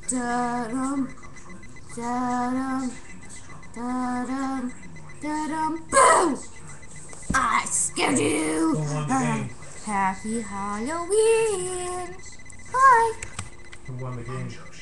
Da-dum, da-dum, da-dum, da-dum, boo! I scared you! Who won the game? Happy Halloween! Bye! Who won the game?